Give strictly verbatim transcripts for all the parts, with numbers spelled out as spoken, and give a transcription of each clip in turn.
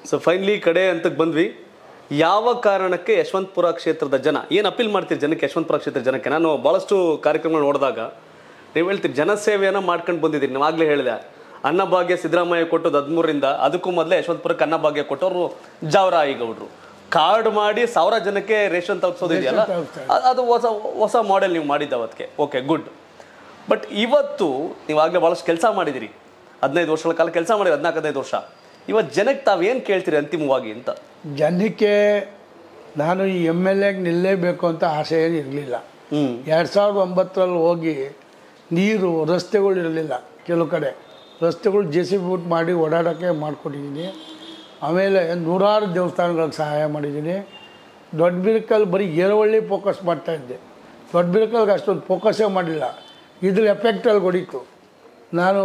So finally ಕಡೆ ಅಂತಕ್ಕೆ ಬಂದ್ವಿ. ಯಾವ ಕಾರಣಕ್ಕೆ ಯಶವಂತಪುರ ಕ್ಷೇತ್ರದ ಜನ ಏನು ಅಪೀಲ್ ಮಾಡ್ತೀರಿ ಜನಕ್ಕೆ? ಯಶವಂತಪುರ ಕ್ಷೇತ್ರದ ಜನಕ್ಕೆ ನಾನು ಭಾಳಷ್ಟು ಕಾರ್ಯಕ್ರಮಗಳು ನೋಡಿದಾಗ ನೀವು ಹೇಳ್ತೀರಿ ಜನಸೇವೆಯನ್ನು ಮಾಡ್ಕೊಂಡು ಬಂದಿದ್ದೀರಿ. ನೀವು ಆಗಲೇ ಹೇಳಿದೆ ಅನ್ನಭಾಗ್ಯ ಸಿದ್ದರಾಮಯ್ಯ ಕೊಟ್ಟದ್ದು ಹದಿಮೂರರಿಂದ, ಅದಕ್ಕೂ ಮೊದಲೇ ಯಶವಂತಪುರಕ್ಕೆ ಅನ್ನಭಾಗ್ಯ ಕೊಟ್ಟವರು ಜಾವರಾಯಿ ಗೌಡ್ರು. ಕಾರ್ಡ್ ಮಾಡಿ ಸಾವಿರ ಜನಕ್ಕೆ ರೇಷನ್ ತಲುಪಿಸೋದಿದೆಯಲ್ಲ, ಅದು ಹೊಸ ಹೊಸ ಮಾಡೆಲ್ ನೀವು ಮಾಡಿದ್ದು ಅವತ್ತಿಗೆ. Okay, good. ಬಟ್ ಇವತ್ತು ನೀವು ಆಗಲೇ ಭಾಳಷ್ಟು ಕೆಲಸ ಮಾಡಿದಿರಿ, ಹದಿನೈದು ವರ್ಷಗಳ ಕಾಲ ಕೆಲಸ ಮಾಡಿರಿ, ಹದಿನಾಲ್ಕು ಹದಿನೈದು ವರ್ಷ. ಇವತ್ತು ಜನಕ್ಕೆ ತಾವೇನು ಕೇಳ್ತೀರಿ ಅಂತಿಮವಾಗಿ ಅಂತ? ಜನಕ್ಕೆ ನಾನು ಈ ಎಮ್ ಎಲ್ ಎಗೆ ನಿಲ್ಲೇಬೇಕು ಅಂತ ಆಸೆ ಏನು ಇರಲಿಲ್ಲ. ಎರಡು ಸಾವಿರದ ಒಂಬತ್ತರಲ್ಲಿ ಹೋಗಿ ನೀರು ರಸ್ತೆಗಳು ಇರಲಿಲ್ಲ, ಕೆಲವು ಕಡೆ ರಸ್ತೆಗಳು ಜೆ ಸಿ ಬಿ ಬಿಟ್ಟು ಮಾಡಿ ಓಡಾಡೋಕ್ಕೆ ಮಾಡಿಕೊಟ್ಟಿದ್ದೀನಿ. ಆಮೇಲೆ ನೂರಾರು ದೇವಸ್ಥಾನಗಳಿಗೆ ಸಹಾಯ ಮಾಡಿದ್ದೀನಿ. ದೊಡ್ಡ ಬಿರುಕಲ್ ಬರೀ ಏರವಳ್ಳಿ ಫೋಕಸ್ ಮಾಡ್ತಾಯಿದ್ದೆ, ದೊಡ್ಡ ಬಿರುಕಲ್ಗೆ ಅಷ್ಟೊಂದು ಫೋಕಸ್ಸೇ ಮಾಡಲಿಲ್ಲ. ಇದ್ರ ಎಫೆಕ್ಟಲ್ಲಿ ಹೊಡಿತು. ನಾನು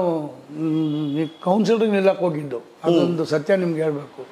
ಕೌನ್ಸಿಲರ್ಗೆ ನಿಲ್ಲಕ್ಕೆ ಹೋಗಿದ್ದು, ಅದೊಂದು ಸತ್ಯ ನಿಮ್ಗೆ ಹೇಳಬೇಕು.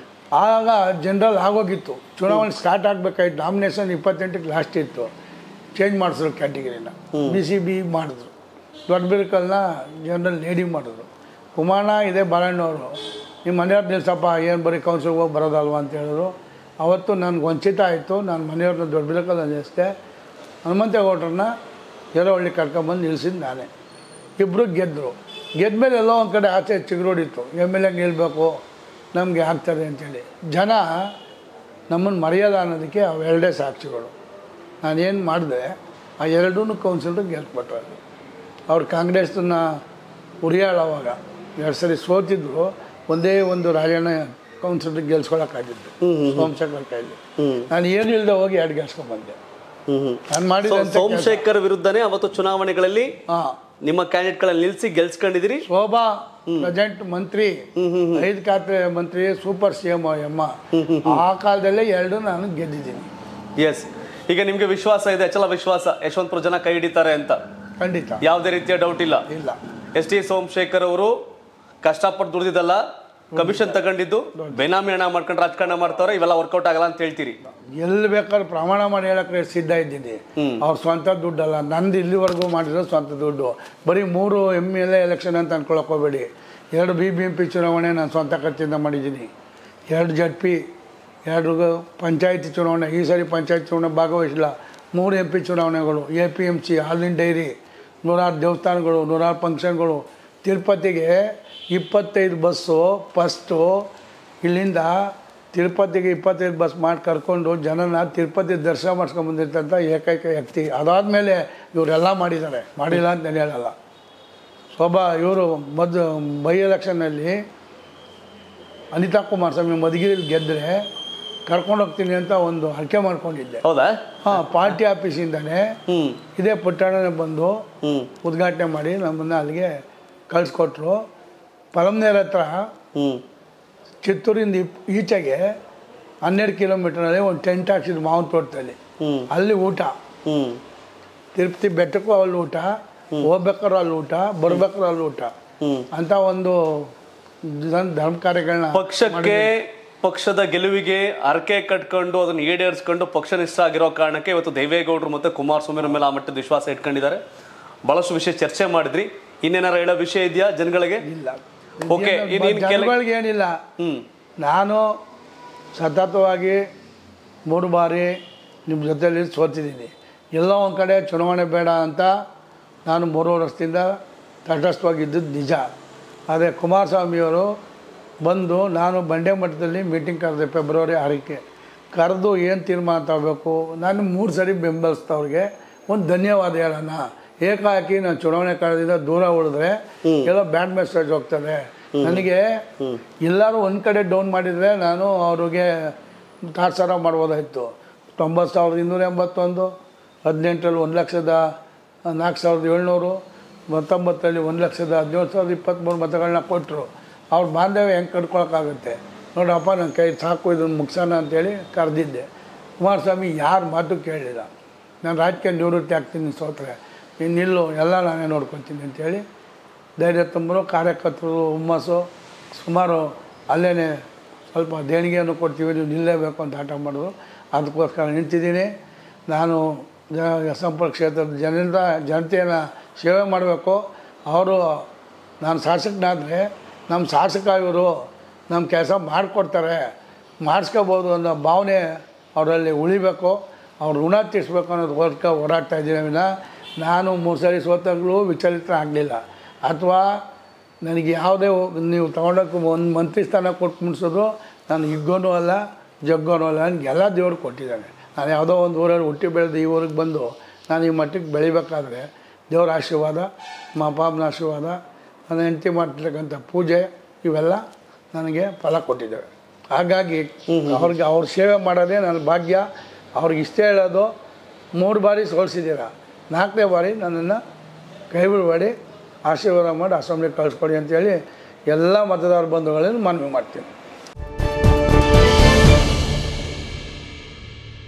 ಆಗ ಜನರಲ್ ಆಗೋಗಿತ್ತು, ಚುನಾವಣೆ ಸ್ಟಾರ್ಟ್ ಆಗಬೇಕಾಯ್ತು. ನಾಮಿನೇಷನ್ ಇಪ್ಪತ್ತೆಂಟಕ್ಕೆ ಲಾಸ್ಟ್ ಇತ್ತು, ಚೇಂಜ್ ಮಾಡಿಸಿದ್ರು ಕ್ಯಾಟಗಿರಿನ, ಬಿ ಸಿ ಬಿ ಮಾಡಿದ್ರು. ದೊಡ್ಡ ಬಿರುಕಲ್ನ ಜನರಲ್ ಲೇಡಿ ಮಾಡಿದ್ರು. ಕುಮಾರಣ್ಣ ಇದೇ ಬಾಳಣ್ಣವರು ನಿಮ್ಮ ಮನೆಯವ್ರು ನಿಲ್ಸಪ್ಪ, ಏನು ಬರೀ ಕೌನ್ಸಿಲ್ಗೆ ಹೋಗಿ ಬರೋದಲ್ವ ಅಂತ ಹೇಳಿದ್ರು. ಅವತ್ತು ನನಗೆ ವಂಚಿತ ಆಯಿತು. ನಾನು ಮನೆಯವ್ರನ್ನ ದೊಡ್ಡ ಬಿರುಕಲ್ ನಿಲ್ಲಿಸಿದೆ. ಹನುಮಂತೇಗೌಡ್ರನ್ನ ಎರವಳ್ಳಿ ಕರ್ಕೊಂಬಂದು ನಿಲ್ಸಿದ್ದು ನಾನೇ. ಇಬ್ಬರು ಗೆದ್ದರು. ಗೆದ್ದ ಮೇಲೆ ಎಲ್ಲೋ ಒಂದು ಕಡೆ ಆಚೆ ಚಿಗುರೋಡಿತ್ತು, ಎಮ್ ಎಲ್ ಎ ನಿಲ್ಬೇಕು, ನಮಗೆ ಆಗ್ತದೆ ಅಂಥೇಳಿ. ಜನ ನಮ್ಮನ್ನು ಮರೆಯೋದ ಅನ್ನೋದಕ್ಕೆ ಅವೆರಡೇ ಸಾಕ್ಷಿಗಳು. ನಾನೇನು ಮಾಡಿದೆ, ಆ ಎರಡೂ ಕೌನ್ಸಿಲರ್ ಗೆಲ್ಸ್ಬಿಟ್ರು. ಅವ್ರು ಕಾಂಗ್ರೆಸ್ನ ಉರಿಯಾಳವಾಗ ಎರಡು ಸರಿ ಸೋತಿದ್ರು, ಒಂದೇ ಒಂದು ರಾಜಣ್ಣ ಕೌನ್ಸಿಲರ್ ಗೆಲ್ಸ್ಕೊಳಕ್ಕಾಗಿದ್ದು ಸೋಮಶೇಖರ್ ಕೈಲಿ. ನಾನು ಏನು ಇಲ್ಲದೆ ಹೋಗಿ ಎರಡು ಗೆಲ್ಸ್ಕೊಂಡ್ಬಂದೆ. ನಾನು ಮಾಡಿದ ಸೋಮಶೇಖರ್ ವಿರುದ್ಧನೇ ಅವತ್ತು ಚುನಾವಣೆಗಳಲ್ಲಿ ಹಾಂ ನಿಮ್ಮ ಕ್ಯಾಂಡಿಡೇಟ್ಗಳಲ್ಲಿ ನಿಲ್ಲಿಸಿ ಗೆಲ್ಸ್ಕೊಂಡಿದ್ದೀರಿ. ಶೋಭಾ ಪ್ರೆಸೆಂಟ್ ಮಂತ್ರಿ, ಐದು ಖಾತೆ ಮಂತ್ರಿ, ಸೂಪರ್ ಸಿ ಎಂ ಅಮ್ಮ. ಆ ಕಾಲದಲ್ಲೇ ಎರಡು ನಾನು ಗೆದ್ದಿದ್ದೀನಿ. ಎಸ್, ಈಗ ನಿಮಗೆ ವಿಶ್ವಾಸ ಇದೆ, ಅಚಲ ವಿಶ್ವಾಸ ಯಶವಂತಪುರ ಜನ ಕೈ ಹಿಡಿತಾರೆ ಅಂತ? ಖಂಡಿತ, ಯಾವುದೇ ರೀತಿಯ ಡೌಟ್ ಇಲ್ಲ. ಇಲ್ಲ. ಎಸ್ ಟಿ ಸೋಮಶೇಖರ್ ಅವರು ಕಷ್ಟಪಟ್ಟು ದುಡ್ದಿದ್ದಲ್ಲ, ಕಮಿಷನ್ ತಗೊಂಡಿದ್ದು, ಬೇನಾಮಿ ಹಣ ಮಾಡ್ಕೊಂಡು ರಾಜಕಾರಣ ಮಾಡ್ತಾವ್ರೆ, ಇವೆಲ್ಲ ವರ್ಕೌಟ್ ಆಗಲ್ಲ ಅಂತ ಹೇಳ್ತೀರಿ? ಎಲ್ಲಿ ಬೇಕಾದ್ರೆ ಪ್ರಮಾಣ ಮಾಡಿ ಹೇಳಕ್ಕೆ ಸಿದ್ಧ ಇದ್ದೀನಿ. ಅವ್ರ ಸ್ವಂತ ದುಡ್ಡಲ್ಲ, ನಂದು ಇಲ್ಲಿವರೆಗೂ ಮಾಡಿರೋ ಸ್ವಂತ ದುಡ್ಡು. ಬರೀ ಮೂರು ಎಮ್ ಎಲ್ ಎ ಎಲೆಕ್ಷನ್ ಅಂತ ಅನ್ಕೊಳಕ್ಕೆ ಹೋಗಬೇಡಿ. ಎರಡು ಬಿ ಬಿ ಎಂ ಪಿ ಚುನಾವಣೆ ನಾನು ಸ್ವಂತ ಖರ್ಚಿಂದ ಮಾಡಿದ್ದೀನಿ. ಎರಡು ಜಡ್ ಪಿ, ಎರಡು ಪಂಚಾಯತಿ ಚುನಾವಣೆ, ಈ ಸಾರಿ ಪಂಚಾಯತಿ ಚುನಾವಣೆ ಭಾಗವಹಿಸಿಲ್ಲ. ಮೂರು ಎಂ ಪಿ ಚುನಾವಣೆಗಳು, ಎ ಪಿ ಎಮ್ ಸಿ, ಹಾಲಿನ ಡೈರಿ, ನೂರಾರು ದೇವಸ್ಥಾನಗಳು, ನೂರಾರು ಫಂಕ್ಷನ್ಗಳು. ತಿರುಪತಿಗೆ ಇಪ್ಪತ್ತೈದು ಬಸ್ಸು ಫಸ್ಟು ಇಲ್ಲಿಂದ ತಿರುಪತಿಗೆ ಇಪ್ಪತ್ತೈದು ಬಸ್ ಮಾಡಿ ಕರ್ಕೊಂಡು ಜನನ ತಿರುಪತಿ ದರ್ಶನ ಮಾಡ್ಸ್ಕೊಂಬಂದಿರ್ತಂಥ ಏಕೈಕ ವ್ಯಕ್ತಿ. ಅದಾದಮೇಲೆ ಇವರೆಲ್ಲ ಮಾಡಿದ್ದಾರೆ, ಮಾಡಿಲ್ಲ ಅಂತ ನಾನು ಹೇಳಲ್ಲ. ಶೋಭಾ ಇವರು ಮದ್ ಬೈ ಎಲೆಕ್ಷನ್ನಲ್ಲಿ ಅನಿತಾ ಕುಮಾರಸ್ವಾಮಿ ಮಧುಗಿರಿಲಿ ಗೆದ್ದರೆ ಕರ್ಕೊಂಡು ಹೋಗ್ತೀನಿ ಅಂತ ಒಂದು ಹರಕೆ ಮಾಡ್ಕೊಂಡಿದ್ದೆ. ಹೌದಾ? ಹಾಂ, ಪಾರ್ಟಿ ಆಫೀಸಿಂದನೇ ಇದೇ ಪುಟ್ಟಣ್ಣನೇ ಬಂದು ಉದ್ಘಾಟನೆ ಮಾಡಿ ನಮ್ಮನ್ನು ಅಲ್ಲಿಗೆ ಕಳಿಸ್ಕೊಟ್ರು. ಪರಮ್ನೇರ ಹತ್ರ ಚಿತ್ತೂರಿಂದ ಈಚೆಗೆ ಹನ್ನೆರಡು ಕಿಲೋಮೀಟರ್ನಲ್ಲಿ ಒಂದು ಟೆಂಟ್ ಹಾಕ್ಸಿದ್ರು ಮಾವನ ತೋಟದಲ್ಲಿ. ಅಲ್ಲಿ ಊಟ, ತಿರುಪತಿ ಬೆಟ್ಟಕ್ಕೂ ಅಲ್ಲಿ ಊಟ, ಹೋಗ್ಬೇಕಾದ್ರೂ ಅಲ್ಲಿ ಊಟ, ಬರ್ಬೇಕಾದ್ರೂ ಅಲ್ಲಿ ಊಟ ಅಂತ ಒಂದು ಧರ್ಮ ಕಾರ್ಯಗಳನ್ನ ಪಕ್ಷಕ್ಕೆ, ಪಕ್ಷದ ಗೆಲುವಿಗೆ ಹರಕೆ ಕಟ್ಕೊಂಡು ಅದನ್ನು ಈಡೇರಿಸ್ಕೊಂಡು ಪಕ್ಷನಿಷ್ಠ ಆಗಿರೋ ಕಾರಣಕ್ಕೆ ಇವತ್ತು ದೇವೇಗೌಡರು ಮತ್ತು ಕುಮಾರಸ್ವಾಮಿ ಮೇಲೆ ಆ ಮಟ್ಟದ ವಿಶ್ವಾಸ ಇಟ್ಕೊಂಡಿದ್ದಾರೆ. ಭಾಳಷ್ಟು ವಿಷಯ ಚರ್ಚೆ ಮಾಡಿದ್ರಿ. ಇನ್ನೇನಾರ ಹೇಳೋ ವಿಷಯ ಇದೆಯಾ ಜನಗಳಿಗೆ? ಇಲ್ಲ. ಓಕೆ, ಜನಗಳಿಗೆ ಏನಿಲ್ಲ. ನಾನು ಸತತವಾಗಿ ಮೂರು ಬಾರಿ ನಿಮ್ಮ ಜೊತೆಯಲ್ಲಿ ಸೋತಿದ್ದೀನಿ. ಎಲ್ಲೋ ಒಂದು ಕಡೆ ಚುನಾವಣೆ ಬೇಡ ಅಂತ ನಾನು ಮೂರು ವರ್ಷದಿಂದ ತಟಸ್ಥವಾಗಿದ್ದದ್ದು ನಿಜ. ಆದರೆ ಕುಮಾರಸ್ವಾಮಿಯವರು ಬಂದು, ನಾನು ಬಂಡೆ ಮಠದಲ್ಲಿ ಮೀಟಿಂಗ್ ಕರೆದೆ ಫೆಬ್ರವರಿ ಆರಕ್ಕೆ. ಕರೆದು ಏನು ತೀರ್ಮಾನ ತಗೋಬೇಕು, ನಾನು ಮೂರು ಸರಿ ಬೆಂಬಲಿಸಿದವ್ರಿಗೆ ಒಂದು ಧನ್ಯವಾದ ಹೇಳೋಣ. ಏಕಾಏಕಿ ನಾನು ಚುನಾವಣೆ ಕಾಲದಿಂದ ದೂರ ಉಳಿದ್ರೆ ಎಲ್ಲ ಬ್ಯಾಡ್ ಮೆಸೇಜ್ ಹೋಗ್ತದೆ. ನನಗೆ ಎಲ್ಲರೂ ಒಂದು ಕಡೆ ಡೌನ್ ಮಾಡಿದರೆ ನಾನು ಅವ್ರಿಗೆ ತಾತ್ಸಾರ ಮಾಡ್ಬೋದಾಯಿತು. ತೊಂಬತ್ತು ಸಾವಿರದ ಇನ್ನೂರ ಎಂಬತ್ತೊಂದು, ಹದಿನೆಂಟರಲ್ಲಿ ಒಂದು ಲಕ್ಷದ ನಾಲ್ಕು ಸಾವಿರದ ಏಳ್ನೂರು, ಹತ್ತೊಂಬತ್ತರಲ್ಲಿ ಒಂದು ಲಕ್ಷದ ಹದಿನೇಳು ಸಾವಿರದ ಇಪ್ಪತ್ತ್ಮೂರು ಮತಗಳನ್ನ ಕೊಟ್ಟರು. ಅವ್ರ ಬಾಂಧವ್ಯ ಹೆಂಗೆ ಕಟ್ಕೊಳಕ್ಕಾಗುತ್ತೆ ನೋಡಪ್ಪ, ನನ್ನ ಕೈ ಸಾಕು, ಇದನ್ನು ಮುಗಿಸೋಣ ಅಂತೇಳಿ ಕರೆದಿದ್ದೆ. ಕುಮಾರಸ್ವಾಮಿ ಯಾರ ಮಾತು ಕೇಳಲಿಲ್ಲ. ನಾನು ರಾಜಕೀಯ ನಿವೃತ್ತಿ ಆಗ್ತೀನಿ ಸೋತ್ರೆ, ಇನ್ನಿಲ್ಲು ಎಲ್ಲ ನಾನೇ ನೋಡ್ಕೊತೀನಿ ಅಂತೇಳಿ ಧೈರ್ಯ ತುಂಬರು. ಕಾರ್ಯಕರ್ತರು ಹುಮ್ಮಸ್ಸು, ಸುಮಾರು ಅಲ್ಲೇ ಸ್ವಲ್ಪ ದೇಣಿಗೆಯನ್ನು ಕೊಡ್ತೀವಿ, ನೀವು ನಿಲ್ಲಲೇಬೇಕು ಅಂತ ಆಟ ಮಾಡಿದ್ರು. ಅದಕ್ಕೋಸ್ಕರ ನಿಂತಿದ್ದೀನಿ. ನಾನು ಸಂಪರ್ಕ ಕ್ಷೇತ್ರದ ಜನರಿಂದ ಜನತೆಯನ್ನು ಸೇವೆ ಮಾಡಬೇಕು. ಅವರು ನಾನು ಶಾಸಕನಾದರೆ ನಮ್ಮ ಶಾಸಕ ಇವರು ನಮ್ಮ ಕೆಲಸ ಮಾಡಿಕೊಡ್ತಾರೆ, ಮಾಡಿಸ್ಕೋಬೋದು ಅನ್ನೋ ಭಾವನೆ ಅವರಲ್ಲಿ ಉಳಿಬೇಕು, ಅವ್ರ ಋಣ ತೀರಿಸ್ಬೇಕು ಅನ್ನೋದು ಹೋರಾಟ ಹೋರಾಡ್ತಾ ಇದ್ದೀನಿ ವಿನ ನಾನು ಮೂರು ಸರಿ ಸೋತಾಗಲೂ ವಿಚಲಿತ ಆಗಲಿಲ್ಲ. ಅಥವಾ ನನಗೆ ಯಾವುದೇ ನೀವು ತೊಗೊಂಡೋಗಿ ಒಂದು ಮಂತ್ರಿ ಸ್ಥಾನ ಕೊಟ್ಟು ಮುಗಿಸೋದು ನಾನು ಹಿಗ್ಗೋನೂ ಅಲ್ಲ ಜಗ್ಗೋನೂ ಅಲ್ಲ, ನನಗೆಲ್ಲ ದೇವರು ಕೊಟ್ಟಿದ್ದಾನೆ. ನಾನು ಯಾವುದೋ ಒಂದು ಊರಲ್ಲಿ ಹುಟ್ಟಿ ಬೆಳೆದು ಈ ಊರಿಗೆ ಬಂದು ನಾನು ಈ ಮಟ್ಟಿಗೆ ಬೆಳಿಬೇಕಾದ್ರೆ ದೇವರ ಆಶೀರ್ವಾದ, ನಮ್ಮ ಅಪ್ಪ ಅಮ್ಮನ ಆಶೀರ್ವಾದ, ನನ್ನ ಹೆಂಡತಿ ಮಾಡ್ತಿರ್ತಕ್ಕಂಥ ಪೂಜೆ ಇವೆಲ್ಲ ನನಗೆ ಫಲ ಕೊಟ್ಟಿದ್ದಾವೆ. ಹಾಗಾಗಿ ಅವ್ರಿಗೆ ಅವ್ರ ಸೇವೆ ಮಾಡೋದೇ ನನ್ನ ಭಾಗ್ಯ. ಅವ್ರಿಗೆ ಇಷ್ಟೇ ಹೇಳೋದು, ಮೂರು ಬಾರಿ ಸೋಲಿಸಿದ್ದೀರ, ನಾಲ್ಕನೇ ಬಾರಿ ನನ್ನನ್ನು ಕೈ ಬಿಡಬೇಡಿ, ಆಶೀರ್ವಾದ ಮಾಡಿ ಅಸೆಂಬ್ಲಿಗೆ ಕಳಿಸ್ಕೊಡಿ ಅಂತೇಳಿ ಎಲ್ಲ ಮತದಾರ ಬಂಧುಗಳನ್ನು ಮನವಿ ಮಾಡ್ತೀನಿ.